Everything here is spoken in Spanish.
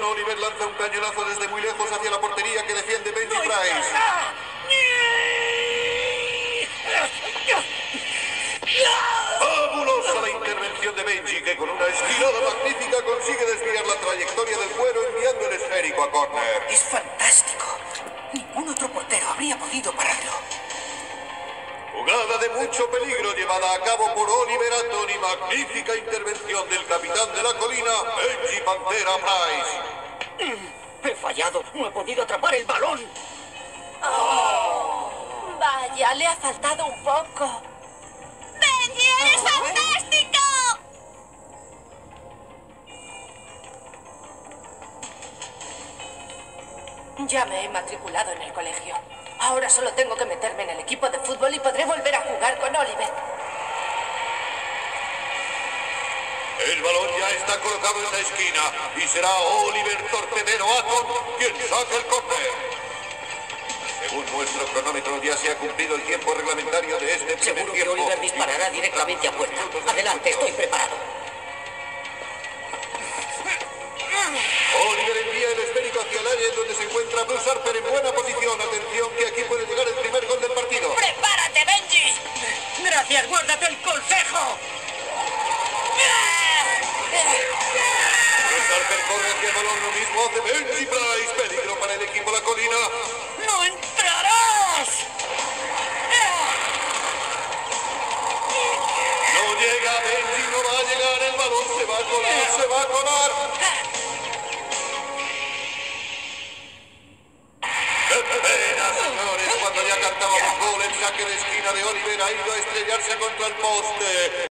Oliver lanza un cañonazo desde muy lejos hacia la portería que defiende Benji Price. ¡Fabulosa la intervención de Benji, que con una esquinada magnífica consigue desviar la trayectoria del cuero enviando el esférico a córner! Es fantástico. Ningún otro portero habría podido pararlo. Jugada de mucho peligro llevada a cabo por Oliver Atom y magnífica intervención del capitán de la colina, Benji Pantera Price. He fallado. No he podido atrapar el balón. Vaya, le ha faltado un poco. ¡Benji, eres fantástico! Ya me he matriculado en el colegio. Ahora solo tengo que meterme en el equipo de fútbol y podré volver a jugar con Oliver. El balón ya está colocado en la esquina y será Oliver Torpedero Atom quien saque el córner. Según nuestro cronómetro, ya se ha cumplido el tiempo reglamentario de este primer Seguro que tiempo. Oliver disparará directamente a puerta. Adelante, estoy preparado. Oliver envía el esférico hacia el área en donde se encuentra Bruce Harper en buena posición. Atención, que aquí puede llegar el primer gol del partido. ¡Prepárate, Benji! ¡Gracias! ¡Guárdate el consejo! Bruce Harper corre hacia el balón, lo mismo hace Benji Price. Peligro para el equipo La Colina. ¡No entrarás! No llega Benji, no va a llegar. El balón se va a colar, se va a colar. ¡Qué pena, señores! Cuando ya cantábamos gol, el saque de esquina de Oliver ha ido a estrellarse contra el poste.